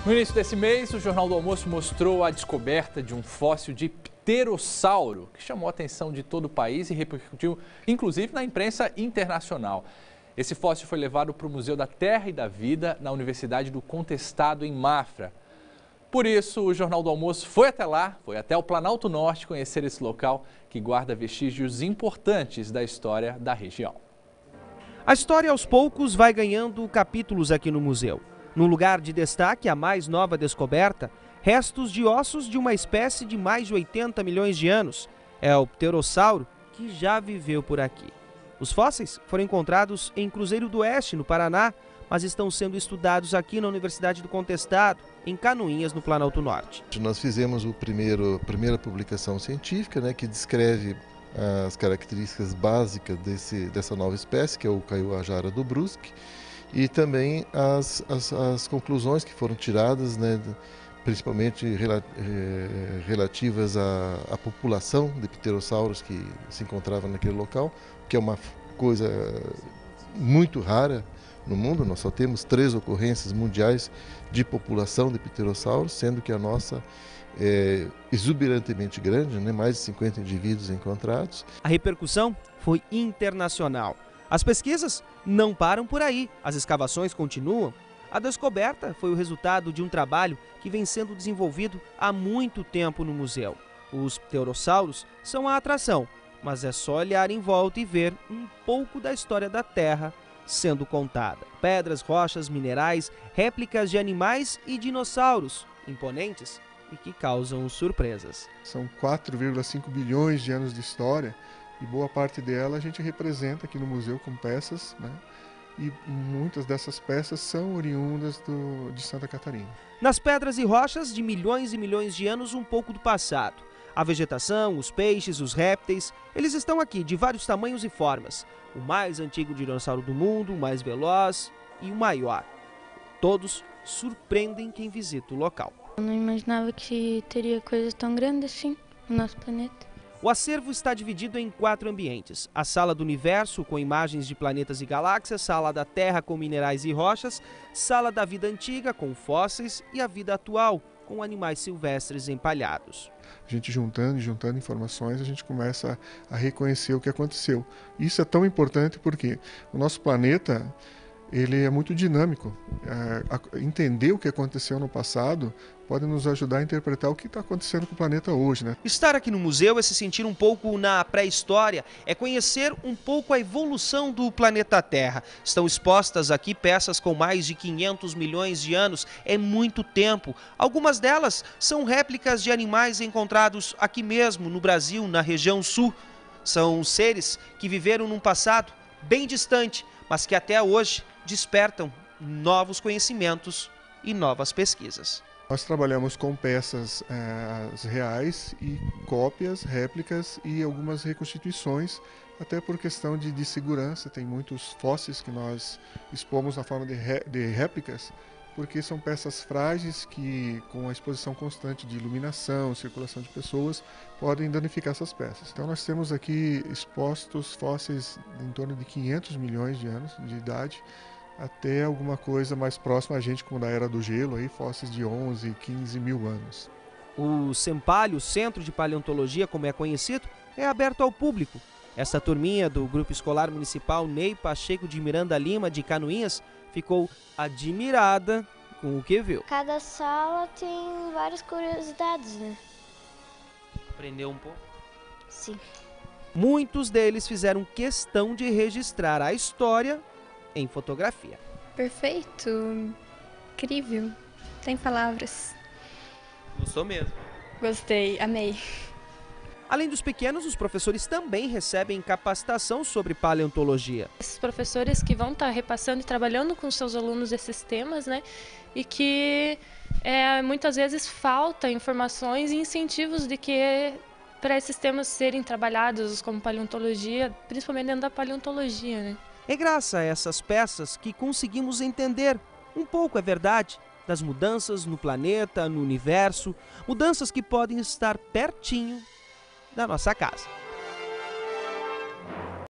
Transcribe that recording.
No início desse mês, o Jornal do Almoço mostrou a descoberta de um fóssil de pterossauro, que chamou a atenção de todo o país e repercutiu, inclusive, na imprensa internacional. Esse fóssil foi levado para o Museu da Terra e da Vida, na Universidade do Contestado, em Mafra. Por isso, o Jornal do Almoço foi até lá, foi até o Planalto Norte conhecer esse local que guarda vestígios importantes da história da região. A história, aos poucos, vai ganhando capítulos aqui no museu. No lugar de destaque, a mais nova descoberta, restos de ossos de uma espécie de mais de 80 milhões de anos. É o pterossauro, que já viveu por aqui. Os fósseis foram encontrados em Cruzeiro do Oeste, no Paraná, mas estão sendo estudados aqui na Universidade do Contestado, em Canoinhas, no Planalto Norte. Nós fizemos a primeira publicação científica, que descreve as características básicas dessa nova espécie, que é o Kaiowajara do Brusque, e também as conclusões que foram tiradas, principalmente relativas à população de pterossauros que se encontrava naquele local, que é uma coisa muito rara no mundo. Nós só temos 3 ocorrências mundiais de população de pterossauros, sendo que a nossa é exuberantemente grande, mais de 50 indivíduos encontrados. A repercussão foi internacional. As pesquisas não param por aí, as escavações continuam. A descoberta foi o resultado de um trabalho que vem sendo desenvolvido há muito tempo no museu. Os pterossauros são a atração, mas é só olhar em volta e ver um pouco da história da Terra sendo contada. Pedras, rochas, minerais, réplicas de animais e dinossauros, imponentes e que causam surpresas. São 4,5 bilhões de anos de história e boa parte dela a gente representa aqui no museu com peças, e muitas dessas peças são oriundas de Santa Catarina. Nas pedras e rochas de milhões e milhões de anos, um pouco do passado. A vegetação, os peixes, os répteis, eles estão aqui de vários tamanhos e formas. O mais antigo dinossauro do mundo, o mais veloz e o maior. Todos surpreendem quem visita o local. Eu não imaginava que teria coisas tão grandes assim no nosso planeta. O acervo está dividido em 4 ambientes. A Sala do Universo, com imagens de planetas e galáxias, Sala da Terra, com minerais e rochas, Sala da Vida Antiga, com fósseis, e a Vida Atual, com animais silvestres empalhados. A gente juntando informações, a gente começa a reconhecer o que aconteceu. Isso é tão importante porque o nosso planeta ele é muito dinâmico. Entender o que aconteceu no passado pode nos ajudar a interpretar o que está acontecendo com o planeta hoje. Estar aqui no museu é se sentir um pouco na pré-história, é conhecer um pouco a evolução do planeta Terra. Estão expostas aqui peças com mais de 500 milhões de anos, é muito tempo. Algumas delas são réplicas de animais encontrados aqui mesmo, no Brasil, na região sul. São seres que viveram num passado bem distante, mas que até hoje despertam novos conhecimentos e novas pesquisas. Nós trabalhamos com peças reais e cópias, réplicas e algumas reconstituições, até por questão de segurança. Tem muitos fósseis que nós expomos na forma de réplicas, porque são peças frágeis que, com a exposição constante de iluminação, circulação de pessoas, podem danificar essas peças. Então nós temos aqui expostos fósseis em torno de 500 milhões de anos de idade, até alguma coisa mais próxima a gente, como da Era do Gelo, fósseis de 11, 15 mil anos. O CEMPALH, o Centro de Paleontologia, como é conhecido, é aberto ao público. Essa turminha do Grupo Escolar Municipal Ney Pacheco de Miranda Lima, de Canoinhas, ficou admirada com o que viu. Cada sala tem várias curiosidades, Aprendeu um pouco? Sim. Muitos deles fizeram questão de registrar a história em fotografia. Perfeito, incrível, sem palavras. Gostou mesmo? Gostei, amei. Além dos pequenos, os professores também recebem capacitação sobre paleontologia. Esses professores que vão estar repassando e trabalhando com seus alunos esses temas, e que muitas vezes falta informações e incentivos de que para esses temas serem trabalhados como paleontologia, principalmente dentro da paleontologia, É graças a essas peças que conseguimos entender um pouco, é verdade, das mudanças no planeta, no universo, mudanças que podem estar pertinho da nossa casa.